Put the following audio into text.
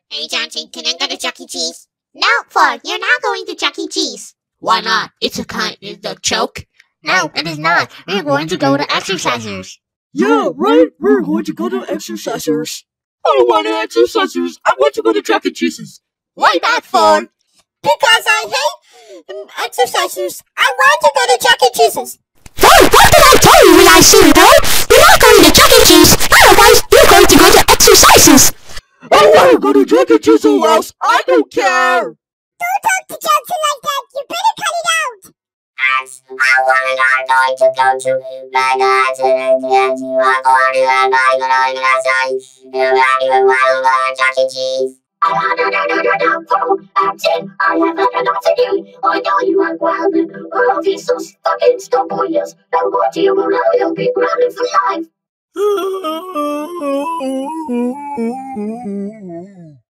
Hey Johnson, can I go to Chuck E. Cheese? No, Ford, you're not going to Chuck E. Cheese. Why not? It's a joke. No, it is not. We're going to go to exercisers. Yeah, right? We're going to go to exercisers. I don't want to exercisers. I want to go to Chuck E. Cheese's. Why not, Ford? Because I hate exercisers. I want to go to Chuck E. Cheese's. Ford, what did I tell you when I see you, though? You're not going to Chuck E. Cheese. Otherwise, you're going to go to exercises. I want to go to Chuck E. Cheese or else I don't care. Don't talk to Johnson like that. You better cut it out. As I want going to go to Chuck E. Cheese. I have enough to do. I know you are grounded. All of you so fucking stubbornness. And what you will know, you'll be grounded for life.